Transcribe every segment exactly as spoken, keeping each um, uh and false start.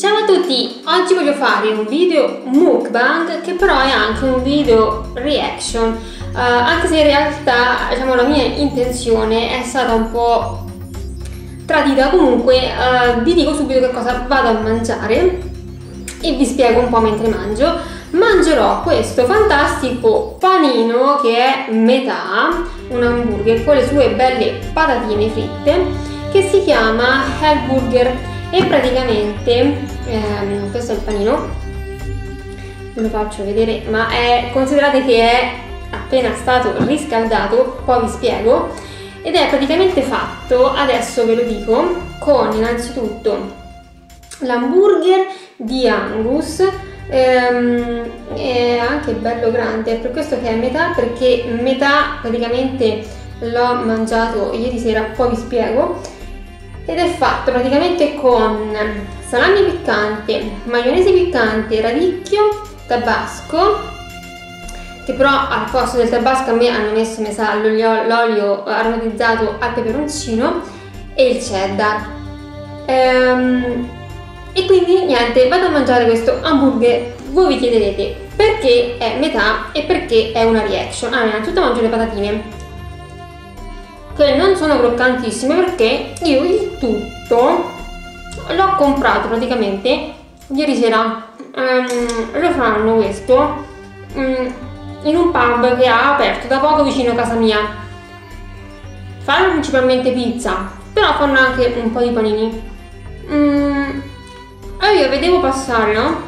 Ciao a tutti, oggi voglio fare un video mukbang che però è anche un video reaction, uh, anche se in realtà diciamo, la mia intenzione è stata un po' tradita. Comunque uh, vi dico subito che cosa vado a mangiare e vi spiego un po' mentre mangio. Mangerò questo fantastico panino che è metà, un hamburger con le sue belle patatine fritte, che si chiama Hellburger. E praticamente ehm, questo è il panino, ve lo faccio vedere, ma è, considerate che è appena stato riscaldato, poi vi spiego, ed è praticamente fatto, adesso ve lo dico, con innanzitutto l'hamburger di Angus, ehm, è anche bello grande, è per questo che è metà, perché metà praticamente l'ho mangiato ieri sera, poi vi spiego. Ed è fatto praticamente con salami piccante, maionese piccante, radicchio, tabasco, che però al posto del tabasco a me hanno messo, mi sa, l'olio aromatizzato al peperoncino e il cheddar. Ehm, e quindi niente, vado a mangiare questo hamburger. Voi vi chiederete perché è metà e perché è una reaction. Allora, innanzitutto mangio le patatine, che non sono croccantissime perché io il tutto l'ho comprato praticamente ieri sera. Um, lo fanno questo um, in un pub che ha aperto da poco vicino a casa mia. Fanno principalmente pizza, però fanno anche un po' di panini. Um, e io vedevo passare, no?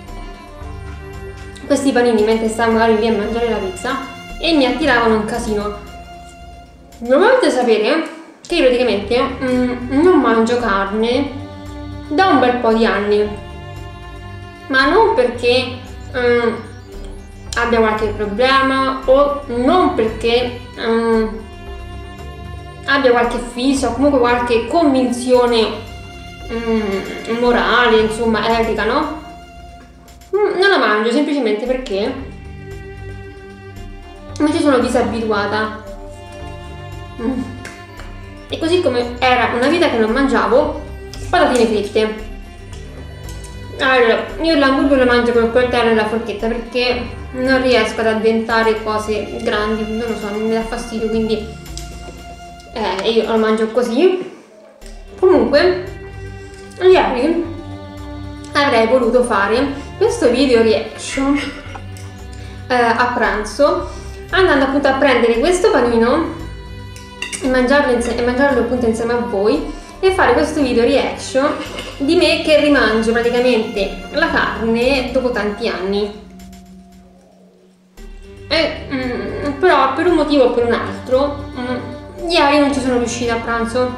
Questi panini mentre stavo magari lì a mangiare la pizza e mi attiravano un casino. Dovete sapere che io praticamente mm, non mangio carne da un bel po' di anni, ma non perché mm, abbia qualche problema o non perché mm, abbia qualche fissa o comunque qualche convinzione mm, morale, insomma etica, no? Mm, non la mangio semplicemente perché mi ci sono disabituata. Mm. E così come era una vita che non mangiavo patatine fritte, allora io l'hamburger lo mangio col coltello e la forchetta perché non riesco ad addentare cose grandi, non lo so, mi dà fastidio, quindi eh, io lo mangio così. Comunque ieri avrei voluto fare questo video reaction eh, a pranzo, andando appunto a prendere questo panino e mangiarlo, e mangiarlo appunto insieme a voi e fare questo video reaction di me che rimangio praticamente la carne dopo tanti anni. E, mm, però per un motivo o per un altro mm, ieri non ci sono riuscita a pranzo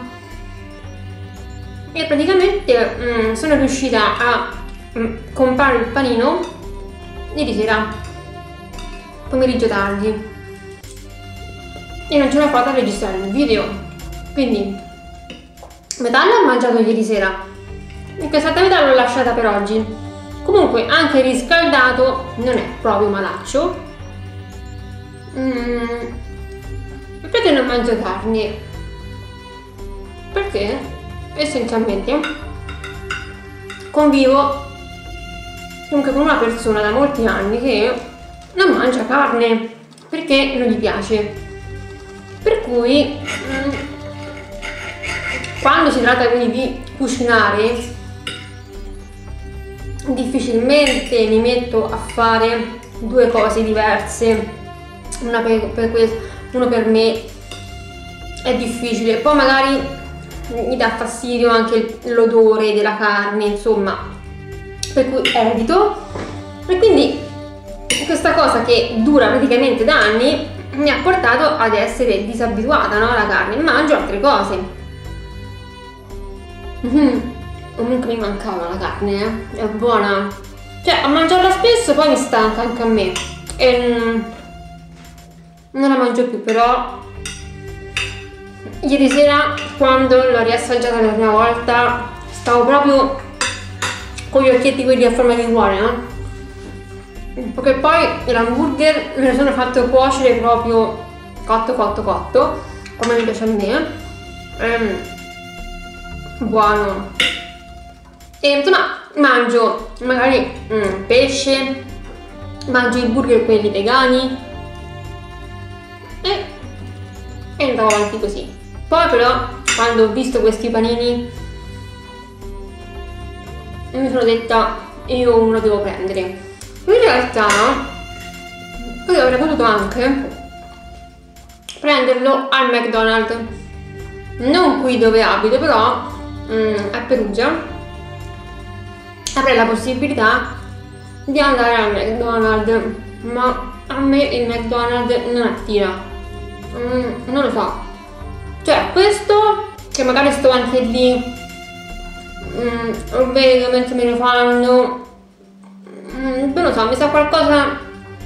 e praticamente mm, sono riuscita a mm, comprare il panino ieri sera pomeriggio tardi e non ce l'ho fatta a registrare il video, quindi metà l'ho mangiato ieri sera e questa metà l'ho lasciata per oggi. Comunque anche riscaldato non è proprio malaccio. Mm, perché non mangio carne? Perché essenzialmente convivo comunque con una persona da molti anni che non mangia carne perché non gli piace. Per cui mh, quando si tratta quindi di cucinare difficilmente mi metto a fare due cose diverse, una per, per questo, uno per me è difficile, poi magari mi dà fastidio anche l'odore della carne, insomma, per cui evito. E quindi questa cosa che dura praticamente da anni mi ha portato ad essere disabituata, no, alla carne, mangio altre cose. Mm-hmm. Comunque mi mancava la carne, eh? È buona, cioè a mangiarla spesso poi mi stanca anche a me e mm, non la mangio più. Però ieri sera quando l'ho riassaggiata per la prima volta stavo proprio con gli occhietti quelli a forma di cuore, no? Perché poi l'hamburger me lo sono fatto cuocere proprio cotto cotto cotto come mi piace a me. ehm, buono. E insomma mangio magari mm, pesce, mangio i burger quelli vegani e, e andavo avanti così. Poi però quando ho visto questi panini mi sono detta io uno devo prendere. In realtà poi avrei potuto anche prenderlo al McDonald's, non qui dove abito, però mm, a Perugia avrei la possibilità di andare al McDonald's, ma a me il McDonald's non attira, mm, non lo so, cioè questo che magari sto anche lì, mm, lo vedo mentre me lo fanno, mm, non lo so, mi sa qualcosa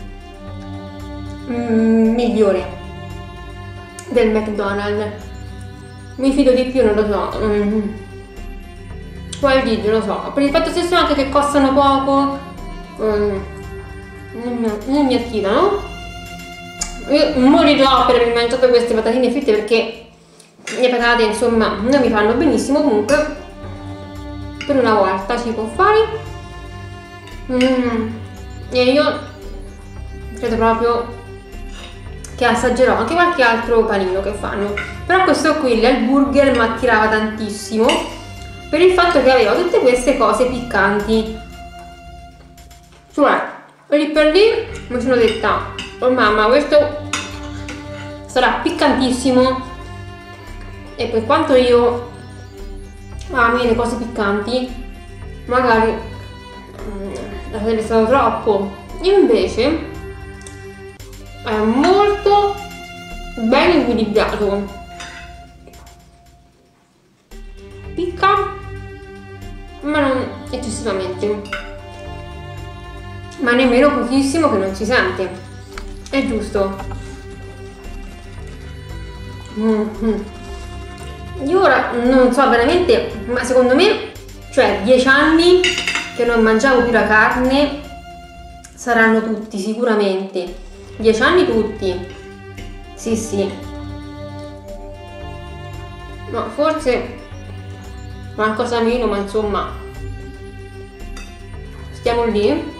mm, migliore del McDonald's, mi fido di più, non lo so. Mm. Poi lì, non lo so, per il fatto stesso anche che costano poco, mm, non, mi, non mi attirano. Io morirò per aver mangiato queste patatine fritte perché le patate insomma non mi fanno benissimo, comunque per una volta si può fare. Mm. E io credo proprio che assaggerò anche qualche altro panino che fanno, però questo qui, l'hamburger, mi attirava tantissimo per il fatto che aveva tutte queste cose piccanti, cioè lì per lì mi sono detta oh mamma, questo sarà piccantissimo, e per quanto io ami le cose piccanti magari mm, sarebbe stato troppo, invece è molto ben equilibrato, picca ma non eccessivamente, ma nemmeno pochissimo che non si sente, è giusto. Mm-hmm. Io ora non so veramente, ma secondo me, cioè dieci anni che non mangiavo più la carne saranno tutti sicuramente. dieci anni tutti, sì sì, ma forse qualcosa meno, ma insomma stiamo lì.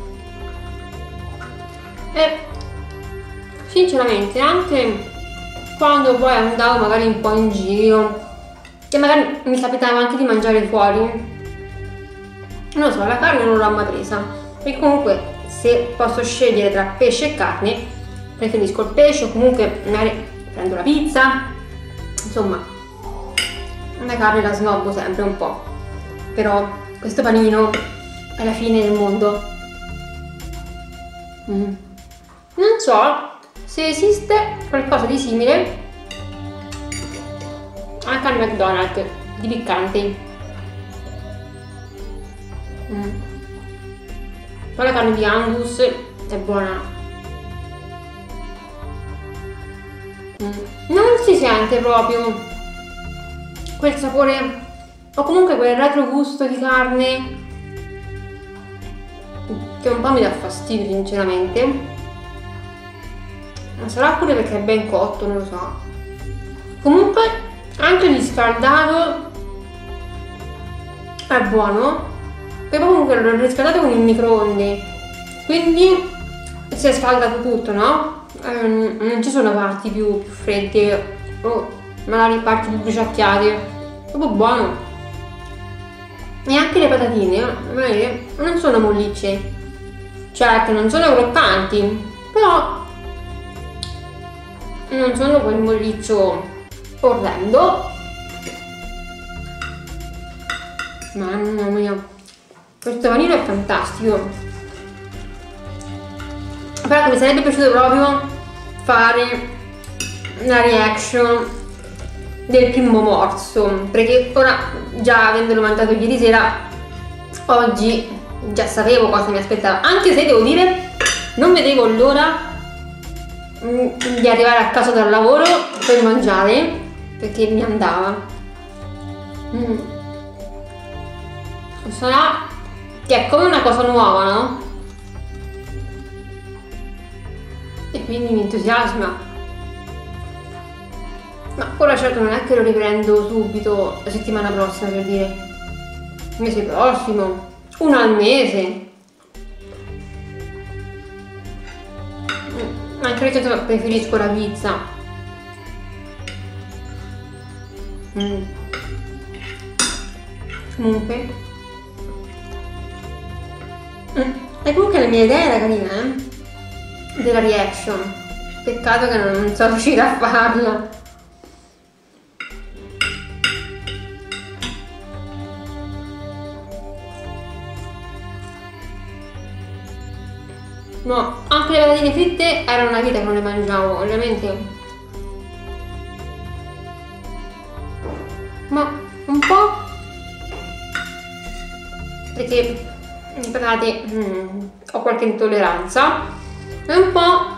E sinceramente anche quando poi andavo magari un po' in giro, che magari mi capitava anche di mangiare fuori, non lo so, la carne non l'ho mai presa, e comunque se posso scegliere tra pesce e carne preferisco il pesce, o comunque magari prendo la pizza, insomma la carne la snobbo sempre un po', però questo panino è la fine del mondo. Mm. Non so se esiste qualcosa di simile anche al McDonald's di piccante. Mm. Poi la carne di Angus è buona. Mm. Non si sente proprio quel sapore, o comunque quel retrogusto di carne che un po' mi dà fastidio sinceramente, ma sarà pure perché è ben cotto, non lo so. Comunque anche il riscaldato è buono, perché comunque l'ho riscaldato con il microonde, quindi si è scaldato tutto, no? Um, non ci sono parti più, più fredde o magari parti più bruciacchiate, è proprio buono. E anche le patatine eh, non sono mollicce, certo non sono croccanti, però non sono quel molliccio orrendo. Mamma mia, questo panino è fantastico, però mi sarebbe piaciuto proprio fare una reaction del primo morso, perché ora, già avendolo mangiato ieri sera, oggi già sapevo cosa mi aspettava, anche se devo dire non vedevo l'ora di arrivare a casa dal lavoro per mangiare, perché mi andava. Mm. Sarà che è come una cosa nuova, no? E quindi mi entusiasma. Ma ora certo non è che lo riprendo subito la settimana prossima, per dire. mese prossimo, uno al mese. Anche io preferisco la pizza. Mm. Comunque. Mm. E comunque la mia idea era carina, eh? Della reaction. Peccato che non sono riuscita a farla. No, anche le patatine fritte era una vita che non le mangiavo, ovviamente. Ma un po' perché le patate mm, ho qualche intolleranza e un po'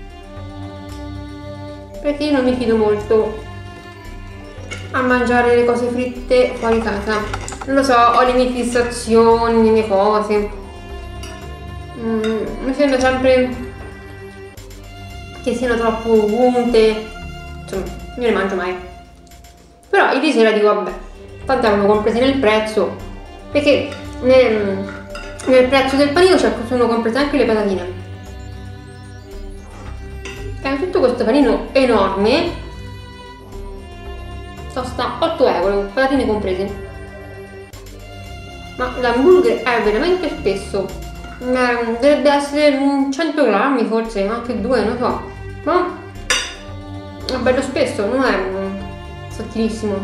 perché io non mi fido molto a mangiare le cose fritte fuori casa. Non lo so, ho le mie fissazioni, le mie cose. Mm, mi sembra sempre che siano troppo unte, insomma, io ne mangio mai. Però ieri sera dico vabbè, tanto avevo comprese nel prezzo, perché nel, nel prezzo del panino sono comprese anche le patatine. E tutto questo panino enorme costa otto euro, patatine comprese. Ma l'hamburger è veramente spesso. Eh, dovrebbe essere cento grammi forse, anche due, non so, ma è bello spesso, non è sottilissimo.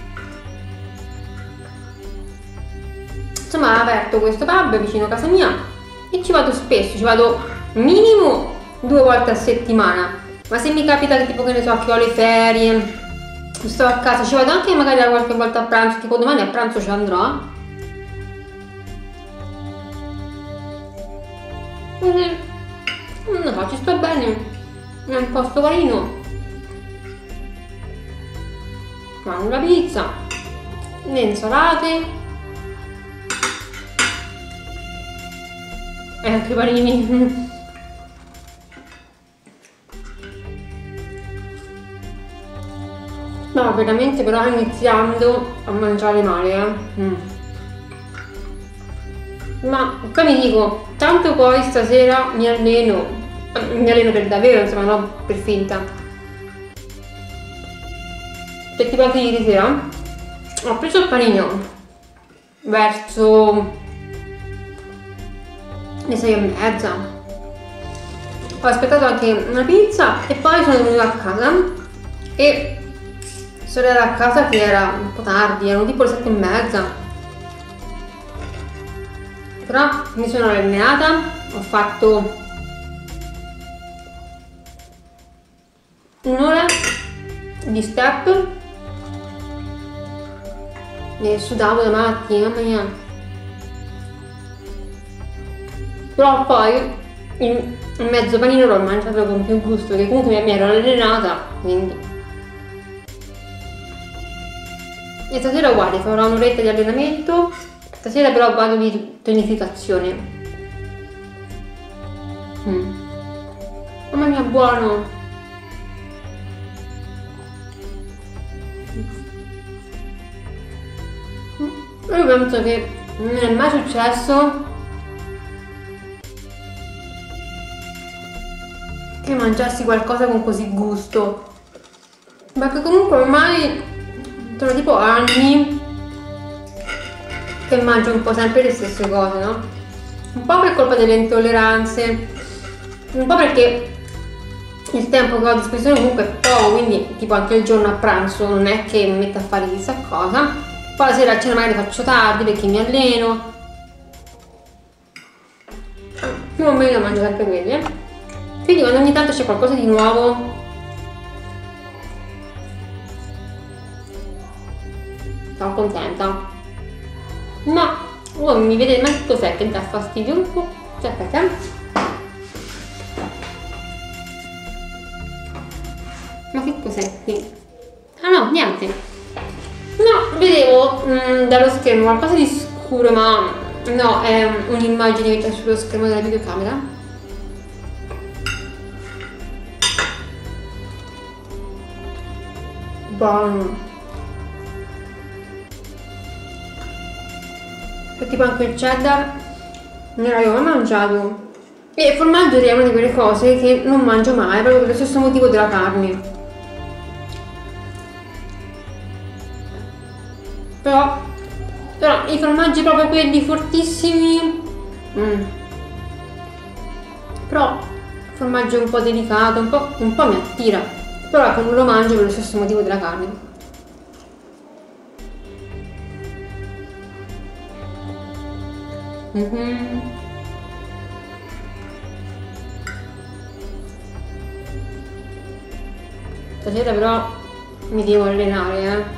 Insomma, ho aperto questo pub vicino a casa mia e ci vado spesso, ci vado minimo due volte a settimana, ma se mi capita che tipo che ne so che ho le ferie, sto a casa, ci vado anche magari qualche volta a pranzo, tipo domani a pranzo ci andrò. Non so, ci sto bene, è un posto carino. Mangio la pizza, le insalate e anche i panini. No, veramente però iniziando a mangiare male, eh. Mm. Ma come dico, tanto poi stasera mi alleno, mi alleno per davvero, insomma, non per finta. Perché tipo anche ieri sera ho preso il panino verso le sei e mezza. Ho aspettato anche una pizza e poi sono venuta a casa e sono andata a casa che era un po' tardi, erano tipo le sette e mezza. Però mi sono allenata, ho fatto un'ora di step e sudavo da matti, mamma mia. Però poi il mezzo panino l'ho mangiato con più gusto, perché comunque mi ero allenata, quindi. E stasera uguale, farò un'oretta di allenamento. Stasera però vado di tonificazione. Mm. Mamma mia, buono! Io penso che non è mai successo che mangiassi qualcosa con così gusto. Perché comunque ormai sono tipo anni che mangio un po' sempre le stesse cose, no? Un po' per colpa delle intolleranze, un po' perché il tempo che ho a disposizione comunque è poco, quindi tipo anche il giorno a pranzo non è che mi metto a fare chissà cosa. Poi la sera a cena magari faccio tardi perché mi alleno. Più o meno mangio sempre quelle. Quindi quando ogni tanto c'è qualcosa di nuovo sono contenta. Ma oh, mi vedete, ma che cos'è che mi dà fastidio un po'? Cioè, aspetta. Ma che cos'è qui? Ah no, niente. No, vedevo mh, dallo schermo qualcosa di scuro, ma no, è un'immagine che c'è sullo schermo della videocamera. Buono. tipo anche il cheddar non l'avevo mai mangiato. E il formaggio è una di quelle cose che non mangio mai, proprio per lo stesso motivo della carne. Però, però i formaggi proprio quelli fortissimi, mm. però il formaggio è un po' delicato, un po', un po' mi attira, però ecco non lo mangio per lo stesso motivo della carne. Mm-hmm. Stasera però mi devo allenare, eh.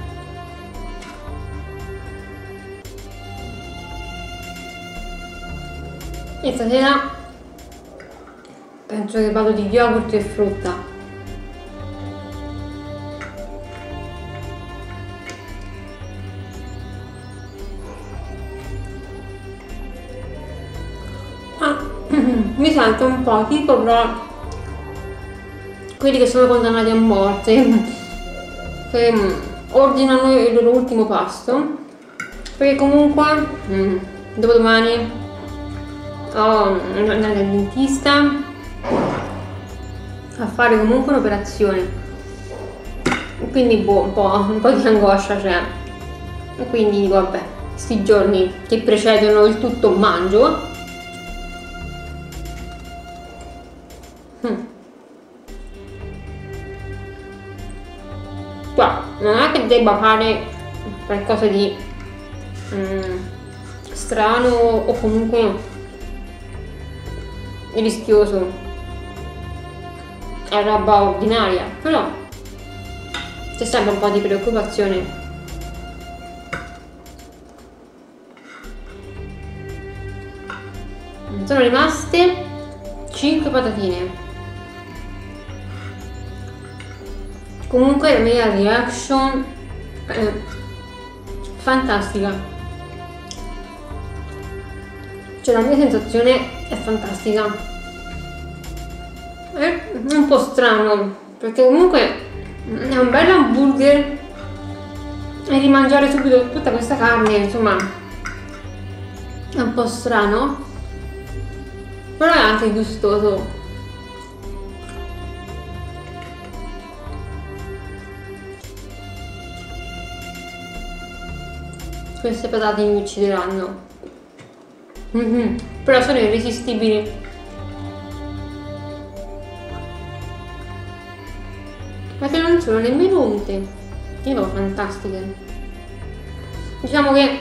E stasera penso che vado di yogurt e frutta. Ah, mi sento un po' tipo però quelli che sono condannati a morte, che ordinano il loro ultimo pasto, perché comunque mm, dopodomani ho andare dal dentista a fare comunque un'operazione, quindi boh, un po', un po' di angoscia c'è, e quindi dico vabbè, questi giorni che precedono il tutto mangio. mm. Qua non è che debba fare qualcosa di mm, strano o comunque rischioso, è roba ordinaria, però c'è sempre un po' di preoccupazione. Sono rimaste cinque patatine. Comunque la mia reaction è fantastica, cioè la mia sensazione è fantastica. È un po' strano perché comunque è un bel hamburger e rimangiare subito tutta questa carne, insomma è un po' strano, però è anche gustoso. Queste patate mi uccideranno. Mm-hmm. Però sono irresistibili. Ma che non sono nemmeno unte. Io fantastiche. Diciamo che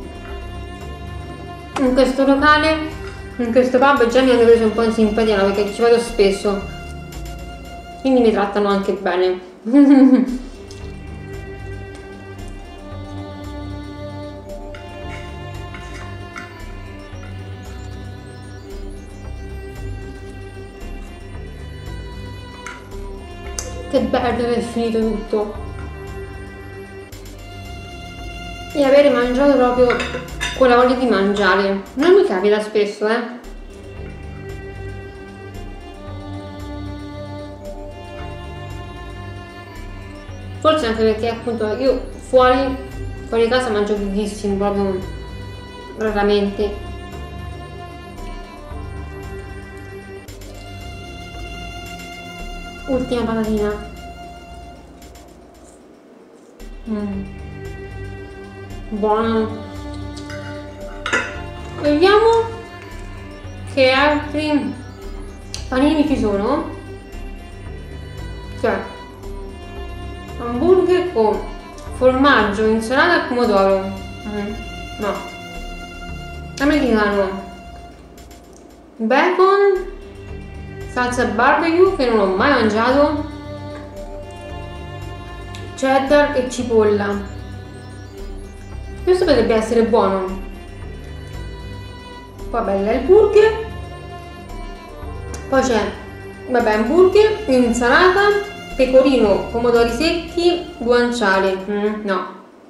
in questo locale, in questo pub già mi hanno preso un po' in simpatia perché ci vado spesso. Quindi mi trattano anche bene. Che bello che è finito tutto e avere mangiato proprio con la voglia di mangiare. Non mi capita spesso, eh. Forse anche perché appunto io fuori, fuori casa mangio pochissimo, proprio raramente. Ultima patatina. Mm. Buono. Vediamo che altri panini ci sono. Cioè hamburger con formaggio, insalata e pomodoro. Mm. No. Americano. Bacon, salsa barbecue che non ho mai mangiato, cheddar e cipolla. Questo potrebbe essere buono. Poi bella il burger. Poi c'è, vabbè, hamburger, insalata, pecorino, pomodori secchi, guanciale. Mm, no.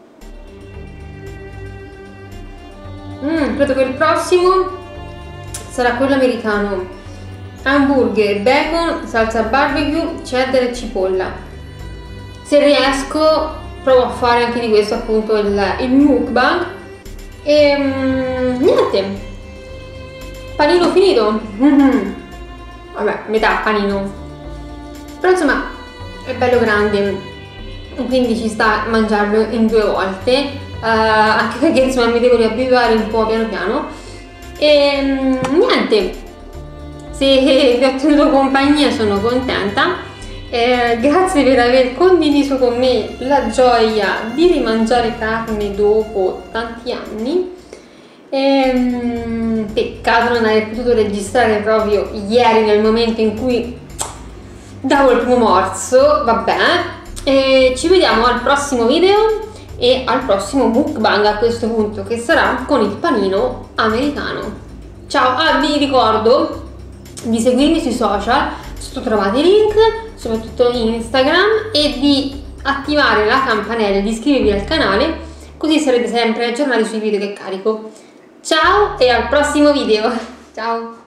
Mm, credo che il prossimo sarà quello americano. Hamburger, bacon, salsa barbecue, cheddar e cipolla. Se riesco provo a fare anche di questo appunto il, il mukbang E um, niente, panino finito. Mm-hmm. Vabbè, metà panino, però insomma è bello grande, quindi ci sta a mangiarlo in due volte, uh, anche perché insomma mi devo riabituare un po' piano piano. E um, niente, se vi ho tenuto compagnia sono contenta. Eh, grazie per aver condiviso con me la gioia di rimangiare carne dopo tanti anni. Ehm, peccato non aver potuto registrare proprio ieri nel momento in cui davo il primo morso, vabbè. E ci vediamo al prossimo video e al prossimo mukbang a questo punto, che sarà con il panino americano. Ciao, ah, vi ricordo di seguirmi sui social, sotto trovate i link, soprattutto Instagram, e di attivare la campanella e di iscrivervi al canale, così sarete sempre aggiornati sui video che carico. Ciao e al prossimo video, ciao!